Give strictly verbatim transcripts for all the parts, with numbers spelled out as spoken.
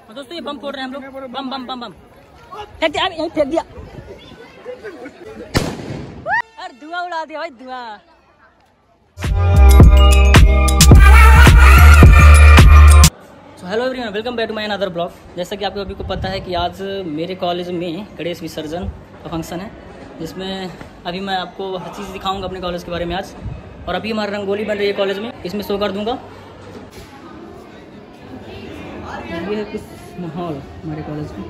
दोस्तों ये बम फोड़ रहे हैं हम लोग, बम बम बम बम फेंक दिया, यहीं फेंक दिया। अरे धुआं उड़ा दिया भाई, धुआं। तो hello everyone, welcome back to my another blog. जैसा कि आपको अभी को पता है कि आज मेरे कॉलेज में गणेश विसर्जन का फंक्शन है, जिसमें अभी मैं आपको हर चीज़ दिखाऊंगा अपने कॉलेज के बारे में आज। और अभी हमारी रंगोली बन रही है कॉलेज में, इसमें शो कर दूंगा। ये है कुछ माहौल हमारे कॉलेज में।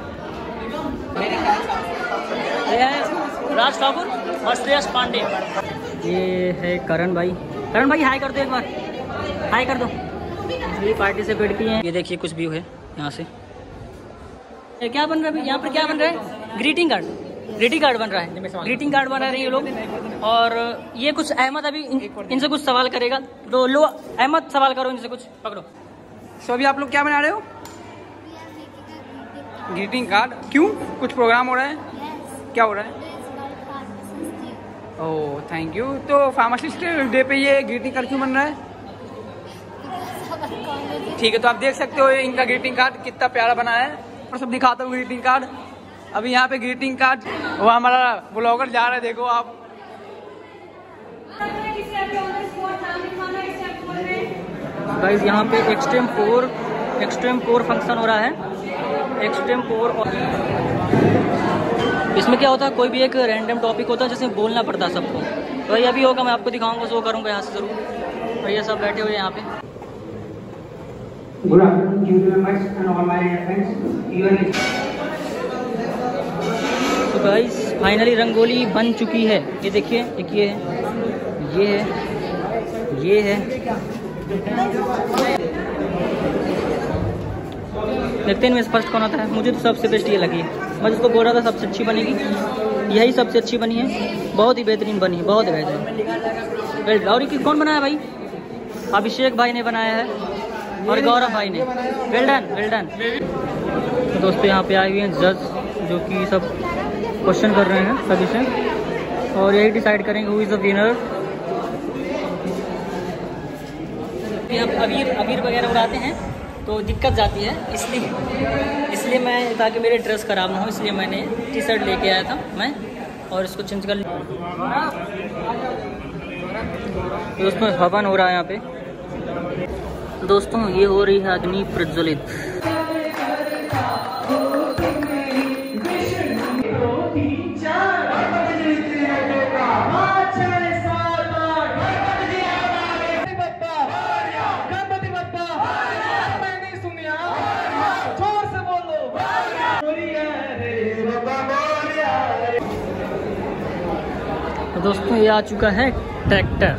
ये है राज ठाकुर और श्रेयस पांडे। ये है करण भाई। करण भाई हाई कर दो, एक बार हाई कर दो। ये पार्टिसिपेट किए हैं। ये देखिए कुछ व्यू है यहाँ से। ये क्या बन रहा है यहाँ पर? क्या बन रहा है? ग्रीटिंग कार्ड, ग्रीटिंग कार्ड बन रहा है। ग्रीटिंग कार्ड बना रहे हैं ये लोग। और ये कुछ अहमद अभी इन, इनसे कुछ सवाल करेगा, तो लो अहमद सवाल करो इनसे, कुछ पकड़ो। तो अभी आप लोग क्या बना रहे हो? Greeting card. क्यों, कुछ प्रोग्राम हो रहा है? yes. क्या हो रहा है? Oh thank you. तो फार्मासिस्ट डे पे ये ग्रीटिंग कार्ड क्यों बन रहा है? ठीक है, तो आप देख सकते हो इनका ग्रीटिंग कार्ड कितना प्यारा बना है। और सब दिखाता हूँ ग्रीटिंग कार्ड। अभी यहाँ पे ग्रीटिंग कार्ड, वो हमारा ब्लॉगर जा रहा है, देखो आप। गाइस यहाँ पे extreme core extreme core function हो रहा है। एक्सट्रीम कोर, और इसमें क्या होता है, कोई भी एक रैंडम टॉपिक होता है जिसमें बोलना पड़ता है सबको। तो ये अभी होगा, मैं आपको दिखाऊंगा, शो करूंगा यहाँ से जरूर। और ये सब बैठे हुए हैं यहाँ पे। Good afternoon, dear members and all my friends. तो गाइस फाइनली रंगोली बन चुकी है। ये देखिए, एक ये है, ये है, ये है। देखते हैं इनमें से फर्स्ट कौन आता है। मुझे तो सबसे बेस्ट ये लगी है। मैं जिसको बोल रहा था सबसे अच्छी बनेगी, यही सबसे अच्छी बनी है। बहुत ही बेहतरीन बनी है, बहुत बेहतरीन। और ये कौन बनाया भाई? अभिषेक भाई ने बनाया है और गौरव भाई ने। Well done, well done. तो दोस्तों यहाँ पे आए हुए हैं जज, जो कि सब क्वेश्चन कर रहे हैं सभी से, और यही डिसाइड करेंगे हु इज द विनर। अबीर अबीर वगैरह उड़ाते हैं तो दिक्कत जाती है, इसलिए इसलिए मैं, ताकि मेरे ड्रेस खराब ना हो, इसलिए मैंने टी शर्ट लेके आया था मैं, और इसको चेंज कर लिया। दोस्तों हवन हो रहा है यहाँ पे। दोस्तों ये हो रही है अग्नि प्रज्वलित। तो दोस्तों ये आ चुका है ट्रैक्टर,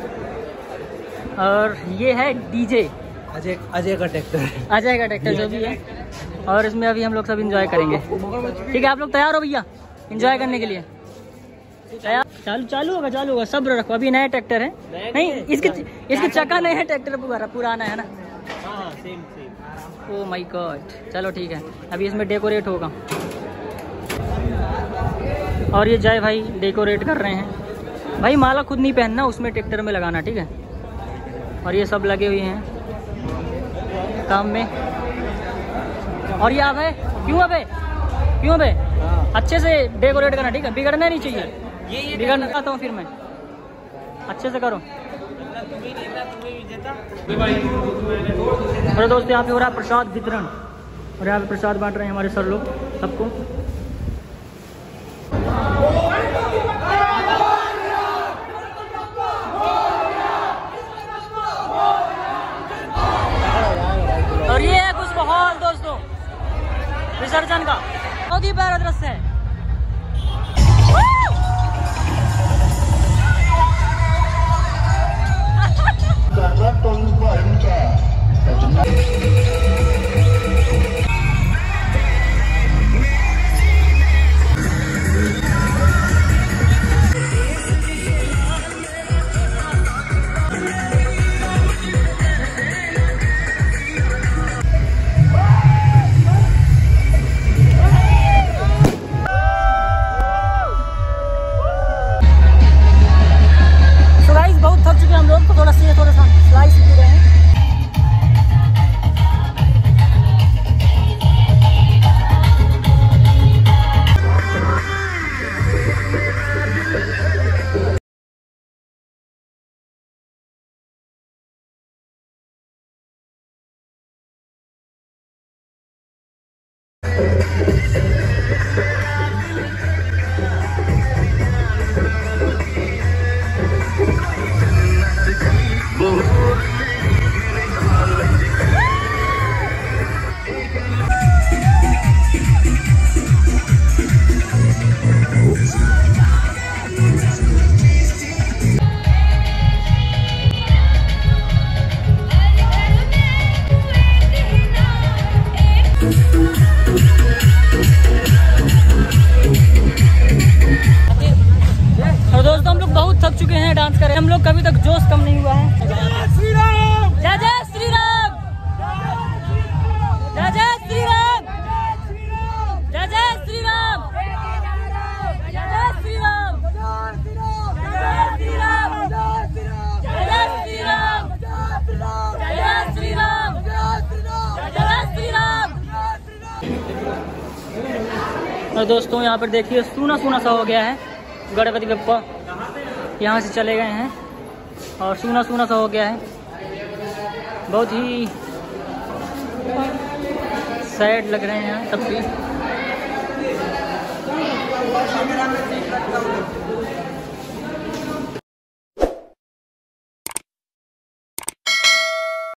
और ये है डीजे अजय अजय का ट्रैक्टर। अजय का ट्रैक्टर जो भी है। और इसमें अभी हम लोग सब एंजॉय करेंगे। ठीक है, आप लोग तैयार हो भैया एंजॉय करने के लिए? तैयार? चालू चालू होगा, चालू होगा, सब्र रखो। अभी नया ट्रैक्टर है, नहीं इसके इसके चक्का नहीं है, ट्रैक्टर पूरा पुराना है ना। ओ माय गॉड, चलो ठीक है, अभी इसमें डेकोरेट होगा। और ये जय भाई डेकोरेट कर रहे हैं। भाई माला खुद नहीं पहनना, उसमें ट्रैक्टर में लगाना, ठीक है। और ये सब लगे हुए हैं काम में। और ये अबे क्यों, अबे क्यों अबे अच्छे से डेकोरेट करना, ठीक है, बिगड़ना नहीं चाहिए। बिगड़ना चाहता हूँ फिर मैं, अच्छे से करो। और दोस्तों यहाँ पे हो रहा है प्रसाद वितरण, और यहाँ पे प्रसाद बांट रहे हैं हमारे सर लोग सबको। और ये है कुछ माहौल दोस्तों विसर्जन का, बहुत ही प्यारा दृश्य है। थोड़ा सा थोड़ा सा स्लाइस दे रहे हैं। हैं डांस कर रहे हैं हम लोग, कभी तक जोश कम नहीं हुआ है। जय जय श्री राम, जय जय श्री राम, जय जय श्री राम, जय जय श्री राम, जय जय श्री राम, जय जय श्री राम, जय जय श्री राम, जय जय श्री राम, जय जय श्री राम। और दोस्तों यहाँ पर देखिए सूना सूना सा हो गया है, गणपति बप्पा यहाँ से चले गए हैं और सूना सूना सा हो गया है, बहुत ही सैड लग रहे हैं सब चीज़।